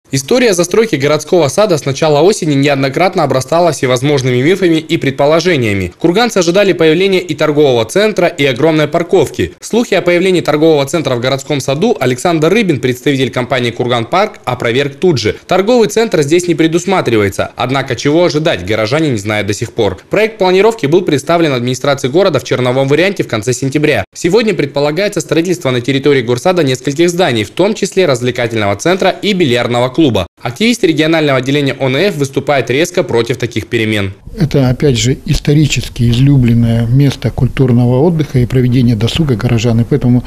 История застройки городского сада с начала осени неоднократно обрастала всевозможными мифами и предположениями. Курганцы ожидали появления и торгового центра, и огромной парковки. Слухи о появлении торгового центра в городском саду Александр Рыбин, представитель компании «Курган-Парк», опроверг тут же. Торговый центр здесь не предусматривается, однако чего ожидать, горожане не знают до сих пор. Проект планировки был представлен администрации города в черновом варианте в конце сентября. Сегодня предполагается строительство на территории горсада нескольких зданий, в том числе развлекательного центра и бильярдного клуба. Активисты регионального отделения ОНФ выступают резко против таких перемен. Это, опять же, исторически излюбленное место культурного отдыха и проведения досуга горожан. И поэтому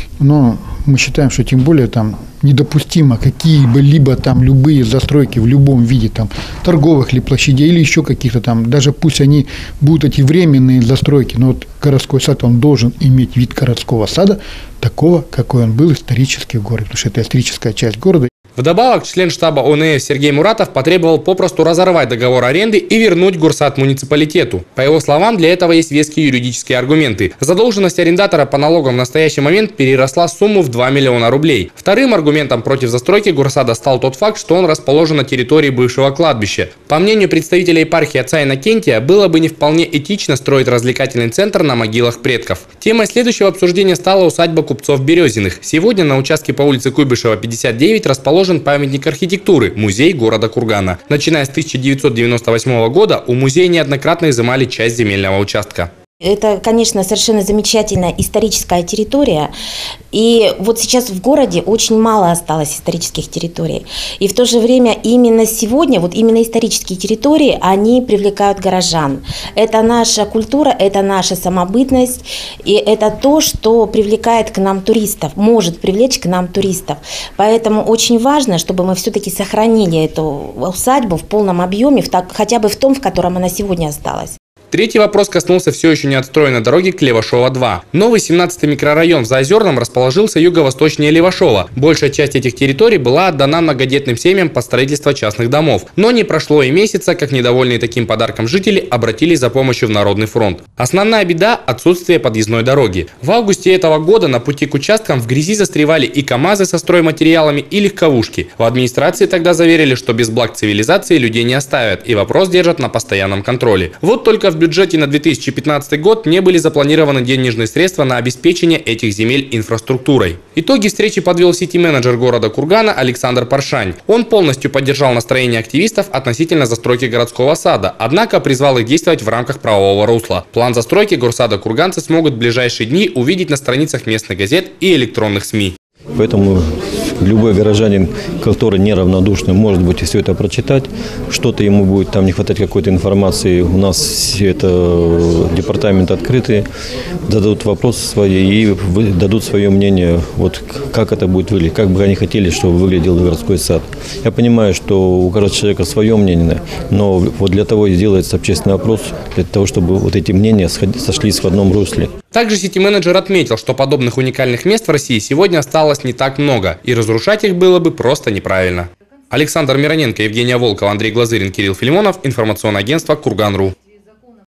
мы считаем, что тем более там недопустимо какие-либо там любые застройки в любом виде, там торговых ли площадей или еще каких-то там, даже пусть они будут эти временные застройки, но вот городской сад, он должен иметь вид городского сада, такого, какой он был исторически в городе, потому что это историческая часть города. Вдобавок, член штаба ОНФ Сергей Муратов потребовал попросту разорвать договор аренды и вернуть горсад муниципалитету. По его словам, для этого есть веские юридические аргументы. Задолженность арендатора по налогам в настоящий момент переросла сумму в 2 миллиона рублей. Вторым аргументом против застройки горсада стал тот факт, что он расположен на территории бывшего кладбища. По мнению представителя епархии отца Иннокентия, было бы не вполне этично строить развлекательный центр на могилах предков. Темой следующего обсуждения стала усадьба купцов Березиных. Сегодня на участке по улице Куйбышева, 59, расположен памятник архитектуры – музей города Кургана. Начиная с 1998 года у музея неоднократно изымали часть земельного участка. Это, конечно, совершенно замечательная историческая территория. И вот сейчас в городе очень мало осталось исторических территорий. И в то же время именно сегодня, вот именно исторические территории, они привлекают горожан. Это наша культура, это наша самобытность. И это то, что привлекает к нам туристов, может привлечь к нам туристов. Поэтому очень важно, чтобы мы все-таки сохранили эту усадьбу в полном объеме, хотя бы в том, в котором она сегодня осталась. Третий вопрос коснулся все еще не отстроенной дороги к Левашова-2. Новый 17-й микрорайон в Заозерном расположился юго-восточнее Левашова. Большая часть этих территорий была отдана многодетным семьям под строительство частных домов. Но не прошло и месяца, как недовольные таким подарком жители обратились за помощью в Народный фронт. Основная беда – отсутствие подъездной дороги. В августе этого года на пути к участкам в грязи застревали и КАМАЗы со стройматериалами, и легковушки. В администрации тогда заверили, что без благ цивилизации людей не оставят и вопрос держат на постоянном контроле. Вот только в бюджете на 2015 год не были запланированы денежные средства на обеспечение этих земель инфраструктурой. Итоги встречи подвел сити-менеджер города Кургана Александр Паршань. Он полностью поддержал настроение активистов относительно застройки городского сада, однако призвал их действовать в рамках правового русла. План застройки горсада курганцы смогут в ближайшие дни увидеть на страницах местных газет и электронных СМИ. Поэтому любой горожанин, который неравнодушный, может быть, и все это прочитать. Что-то ему будет там не хватать какой-то информации. У нас все это департамент открытый. Дадут вопросы свои и дадут свое мнение, вот как это будет выглядеть, как бы они хотели, чтобы выглядел городской сад. Я понимаю, что у каждого человека свое мнение, но вот для того и делается общественный опрос, для того, чтобы вот эти мнения сошлись в одном русле. Также сити-менеджер отметил, что подобных уникальных мест в России сегодня осталось не так много, и разрушать их было бы просто неправильно. Александр Мироненко, Евгения Волкова, Андрей Глазырин, Кирилл Филимонов. Информационное агентство Курган.ру.